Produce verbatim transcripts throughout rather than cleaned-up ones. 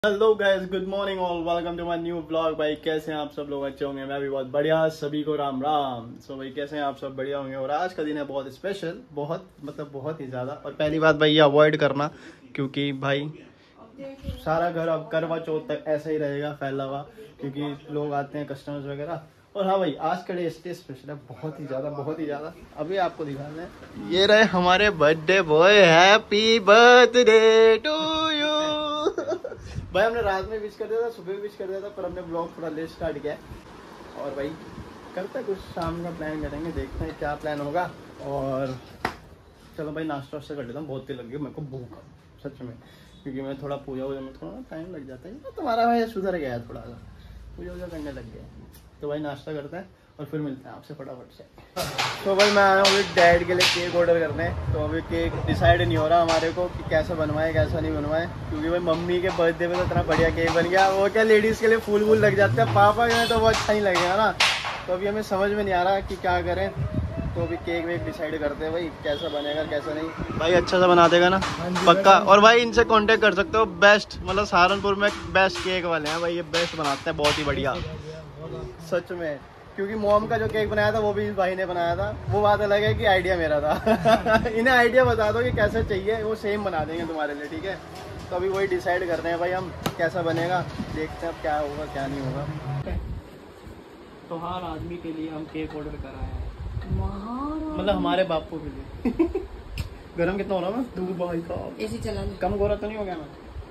Hello guys, good morning all, welcome to my new blog. भाई कैसे हैं आप सब लोग? अच्छे होंगे, मैं भी बहुत बढ़िया। सभी को राम राम। सो भाई कैसे हैं आप सब? बढ़िया होंगे। और आज का दिन है बहुत स्पेशल, बहुत मतलब बहुत ही ज़्यादा। और पहली बात भाई ये अवॉइड करना, क्योंकि भाई सारा घर अब करवा चौथ तक ऐसा ही रहेगा फैला हुआ, क्योंकि लोग आते हैं कस्टमर्स वगैरह। और हाँ भाई, आज का डे स्पेशल है बहुत ही ज़्यादा, बहुत ही ज़्यादा। अभी आपको दिखाना है, ये रहे हमारे birthday boy. Happy birthday to you. भाई हमने रात में विश कर दिया था, सुबह भी विश कर दिया था, पर हमने ब्लॉग थोड़ा लेट स्टार्ट किया है। और भाई करते हैं कुछ शाम का प्लान करेंगे, देखते हैं क्या प्लान होगा। और चलो भाई नाश्ता वास्ता कर लेता हूँ, बहुत देर लग गई मेरे को, भूख सच में, क्योंकि मैं थोड़ा पूजा वूजा में थोड़ा टाइम लग जाता है। तुम्हारा भाई सुधर गया है, थोड़ा सा पूजा वूजा करने लग गया है। तो भाई नाश्ता करते हैं और फिर मिलते हैं आपसे फटाफट से। तो भाई मैं आया हूँ अभी डैड के लिए केक ऑर्डर करने। तो अभी केक डिसाइड नहीं हो रहा हमारे को कि कैसा बनवाए कैसा नहीं बनवाए, क्योंकि भाई मम्मी के बर्थडे में तो इतना बढ़िया केक बन गया। वो क्या लेडीज़ के लिए फूल वूल लग जाते हैं, पापा के लिए तो वो अच्छा नहीं लगेगा ना। तो अभी हमें समझ में नहीं आ रहा कि क्या करें। तो अभी केक वेक डिसाइड करते हैं भाई, कैसा बनेगा कैसा नहीं। भाई अच्छा सा बना देगा ना पक्का। और भाई इनसे कांटेक्ट कर सकते हो, बेस्ट मतलब सहारनपुर में बेस्ट केक वाले हैं भाई, ये बेस्ट बनाते हैं, बहुत ही बढ़िया सच में। क्योंकि मोम का जो केक बनाया था वो भी इस भाई ने बनाया था। वो बात अलग है कि आइडिया मेरा था। इन्हें आइडिया बता दो कि कैसे चाहिए, वो सेम बना देंगे तुम्हारे लिए, ठीक है। तो अभी वही डिसाइड करते हैं भाई हम, कैसा बनेगा देखते हैं अब क्या होगा क्या नहीं होगा। तो हर आदमी के लिए हम केक ऑर्डर कराए हैं, मतलब हमारे बापू के लिए। गरम कितना हो रहा है दूध भाई का, एसी चला ले। कम गोरा तो नहीं हो गया? मैं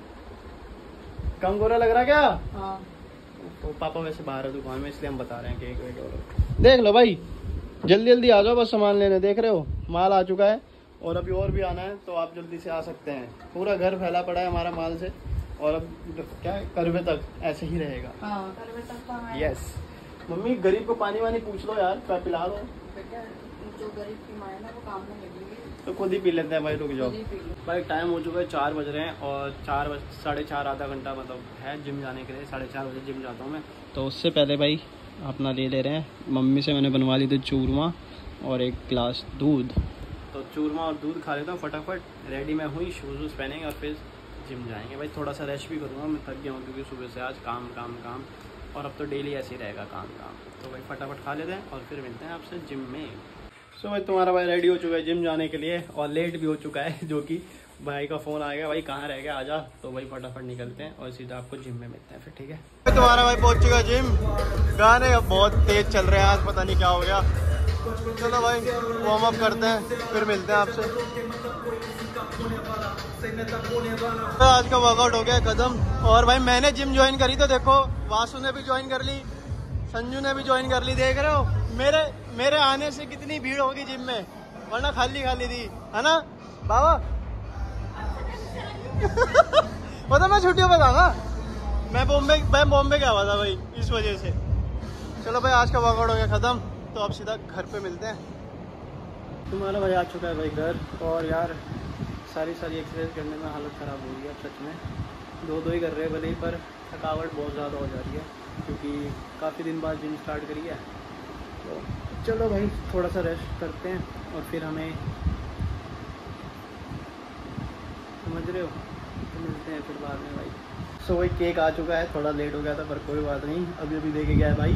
कम गोरा लग रहा क्या? हाँ। तो पापा वैसे बाहर है दुकान में, इसलिए हम बता रहे हैं केक वेक ऑर्डर। देख लो भाई, जल्दी जल्दी आ जाओ बस सामान लेने। देख रहे हो माल आ चुका है, और अभी और भी आना है, तो आप जल्दी से आ सकते हैं। पूरा घर फैला पड़ा है हमारा माल से। और अब क्या है, करवे तक ऐसे ही रहेगा। हाँ, करवे तक। यस। मम्मी गरीब को पानी वानी पूछ लो यार, पिला दो। जो गरीब की माँ है ना वो काम में लगी है, तो खुद ही पी लेते हैं भाई, रुक जाओ भाई। टाइम हो चुका है, चार बज रहे हैं, और चार बज साढ़े चार आधा घंटा मतलब है जिम जाने के लिए। साढ़े चार बजे जिम जाता हूँ मैं। तो उससे पहले भाई अपना ले ले रहे हैं, मम्मी से मैंने बनवा ली थी चूरमा और एक गिलास दूध। तो चूरमा और दूध खा लेता हूँ फटाफट, रेडी मैं हुई, शूज़ वूज़ पहनेंगे और फिर जिम जाएंगे भाई। थोड़ा सा रेस्ट भी करूँगा, मैं थक गया हूँ क्योंकि सुबह से आज काम काम काम, और अब तो डेली ऐसे ही रहेगा काम काम। तो भाई फटाफट खा लेते हैं और फिर मिलते हैं आपसे जिम में। सो so, भाई तुम्हारा भाई रेडी हो चुका है जिम जाने के लिए, और लेट भी हो चुका है, जो कि भाई का फ़ोन आ गया, भाई कहाँ रह गया आजा। तो भाई फटाफट निकलते हैं और सीधा आपको जिम में मिलते हैं फिर, ठीक है। तुम्हारा भाई पहुँच चुका है जिम। गाने अब बहुत तेज़ चल रहे हैं आज, पता नहीं क्या हो गया। चलो भाई वार्म अप करते हैं, फिर मिलते हैं आपसे। तो आज का वर्कआउट हो गया खत्म। और भाई मैंने जिम ज्वाइन करी तो देखो, वासु ने भी ज्वाइन कर ली, संजू ने भी ज्वाइन कर ली। देख रहे हो मेरे मेरे आने से कितनी भीड़ होगी जिम में, वरना खाली खाली थी, है ना बाबा? पता मैं छुट्टियों पे था ना, मैं बॉम्बे मैं बॉम्बे गया हुआ था भाई, इस वजह से। चलो भाई आज का वर्कआउट हो गया खत्म, तो अब सीधा घर पे मिलते हैं। तुम्हारा भाई आ चुका है भाई घर, और यार सारी सारी एक्सरसाइज करने में हालत ख़राब हो रही है सच में। दो दो ही कर रहे हैं भले ही, पर थकावट बहुत ज़्यादा हो जा रही है, क्योंकि काफ़ी दिन बाद जिम स्टार्ट करी है। तो चलो भाई थोड़ा सा रेस्ट करते हैं, और फिर हमें समझ रहे हो, तो मिलते हैं फिर बाद में भाई। सो भाई केक आ चुका है, थोड़ा लेट हो गया था पर कोई बात नहीं, अभी अभी देके गया है भाई।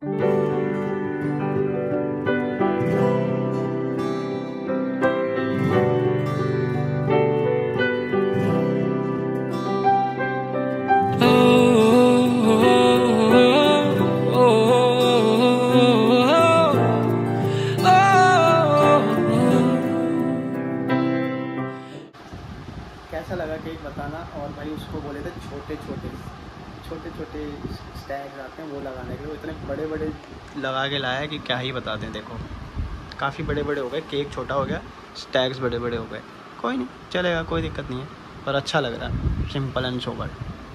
कैसा लगा केक बताना। और भाई उसको बोले थे छोटे छोटे छोटे छोटे स्टैग्स आते हैं वो लगाने के लिए, वो इतने बड़े बड़े लगा के लाया कि क्या ही बताते हैं। देखो काफ़ी बड़े बड़े हो गए, केक छोटा हो गया, स्टैग्स बड़े बड़े हो गए। कोई नहीं चलेगा, कोई दिक्कत नहीं है, पर अच्छा लग रहा है, सिंपल एंड सोबर।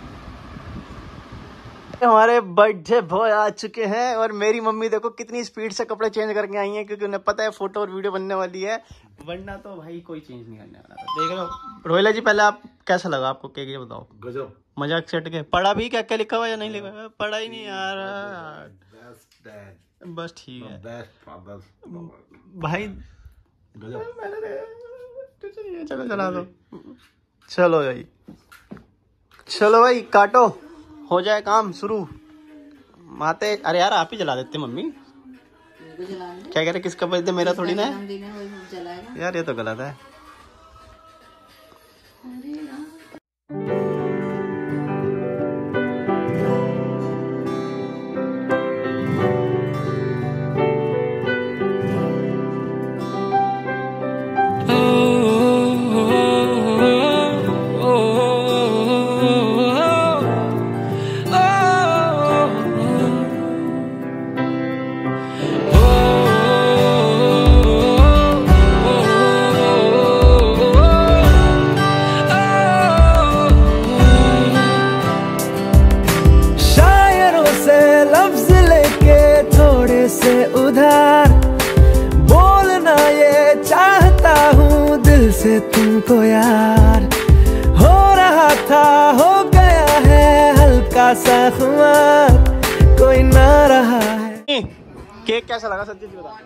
हमारे बर्थडे बॉय आ चुके हैं, और मेरी मम्मी देखो कितनी स्पीड से कपड़े चेंज करके आई हैं, क्योंकि उन्हें पता है फोटो और वीडियो बनने वाली है, वरना तो भाई कोई चेंज नहीं करने वाला था। देख लो रोहिला जी, पहले आप कैसा लगा आपको केक, ये बताओ। गजब, मजाक सेट के पढ़ा भी, क्या क्या लिखा हुआ या नहीं लिखा हुआ? पढ़ा ही नहीं यार, बस ठीक है भाई। चलो चला दो, चलो भाई चलो भाई काटो, हो जाए काम शुरू। माते अरे यार आप ही जला देते मम्मी। क्या कह रहे किसका बर्थडे, मेरा थोड़ी ना है यार, ये तो गलत है। से उधार बोलना ये चाहता हूँ दिल से तुमको यार, हो रहा था हो गया है हल्का सा खुमार, कोई ना रहा है। केक कैसा लगा सच्ची बता?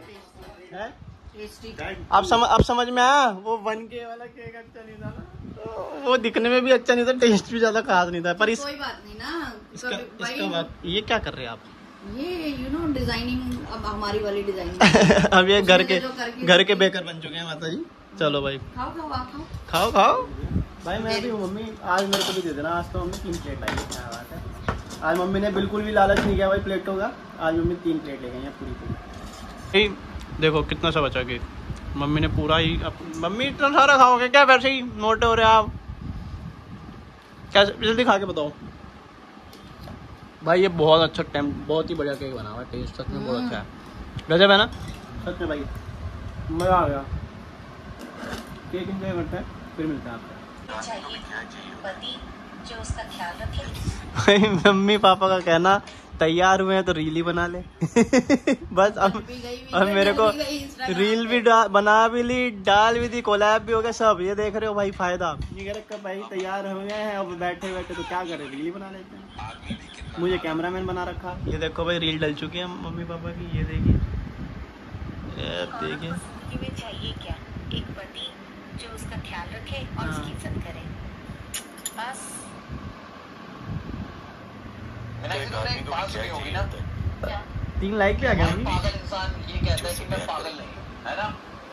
अब समझ अब समझ में आया, वो वन के वाला केक अच्छा नहीं था ना, तो वो दिखने में भी अच्छा नहीं था, टेस्ट भी ज्यादा खास नहीं था, पर इस कोई बात नहीं ना। इसका, इसका बात ये क्या कर रहे हैं आप? ये यू नो डिजाइनिंग, अब हमारी वाली डिजाइनिंग अब ये घर के घर के बेकर बन चुके हैं माता जी। चलो भाई खाओ खाओ आप खाओ खाओ खाओ भाई। मैं भी हूँ मम्मी, आज मेरे को भी दे देना। आज तो मम्मी तीन प्लेट लाई, क्या बात है। आज मम्मी ने बिल्कुल भी लालच नहीं किया भाई प्लेटों का, आज मम्मी तीन प्लेट ले गई हैं पूरी पूरी। देखो कितना सा बचा केक, मम्मी ने पूरा ही। मम्मी इतना सारा खाओगे क्या? वैसे ही मोटे हो रहे आप, कैसे? जल्दी खा के बताओ भाई। ये बहुत अच्छा टाइम, बहुत ही बढ़िया केक बना हुआ है, टेस्ट सच में बहुत अच्छा है, गजब है ना सच में भाई, मज़ा आ गया। केक एंजॉय करते हैं, फिर मिलते हैं आपको। जो उसका ख्याल रखे। मम्मी पापा का कहना, तैयार हुए हैं तो रील ही बना ले। बस अब अब मेरे को रील भी बना भी ली, डाल भी दी, कोलैब भी हो गया सब। ये देख रहे हो भाई फायदा। ये कह रहे भाई तैयार हो गए हैं, अब बैठे बैठे तो क्या करें, रील बना लेते हैं। मुझे कैमरामैन बना रखा। ये देखो भाई रील डल चुकी है मम्मी पापा की, ये देखिए देखिए। चाहिए क्या, एक पति जो उसका ख्याल रखे और उसकी इज्जत करे, बस। तीन लाइक भी आ गया। पागल इंसान ये कहता है कि मैं पागल नहीं, है ना?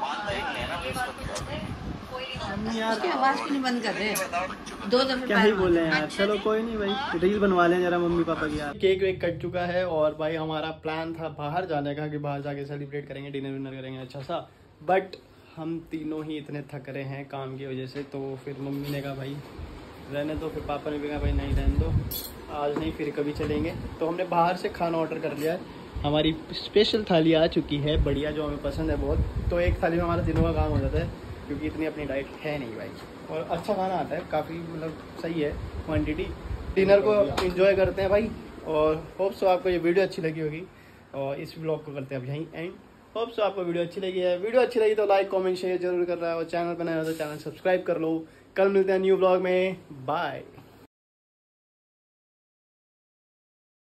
यार आवाज क्यों नहीं बंद कर रहे? दो दफे क्या ही बोले यार। चलो कोई नहीं भाई, रील बनवा लें जरा मम्मी पापा की। यार केक वेक कट चुका है, और भाई हमारा प्लान था बाहर जाने का, कि बाहर जाके सेलिब्रेट करेंगे, डिनर विनर करेंगे अच्छा सा। बट हम तीनों ही इतने थक रहे हैं काम की वजह से, तो फिर मम्मी ने कहा भाई रहने दो, फिर पापा ने भी कहा भाई नहीं रहने दो, आज नहीं फिर कभी चलेंगे। तो हमने बाहर से खाना ऑर्डर कर लिया है। हमारी स्पेशल थाली आ चुकी है बढ़िया, जो हमें पसंद है बहुत। तो एक थाली में हमारा दिनों का काम हो जाता है, क्योंकि इतनी अपनी डाइट है नहीं भाई, और अच्छा खाना आता है काफ़ी, मतलब सही है क्वांटिटी। डिनर को एंजॉय करते हैं भाई, और होप सो आपको ये वीडियो अच्छी लगी होगी, और इस ब्लॉग को करते हैं अब यहीं एंड। होप सो आपको वीडियो अच्छी लगी है। वीडियो अच्छी लगी तो लाइक कमेंट शेयर जरूर कर रहा है, और चैनल पर नया हो तो चैनल सब्सक्राइब कर लो। कल मिलते हैं न्यू ब्लॉग में, बाय।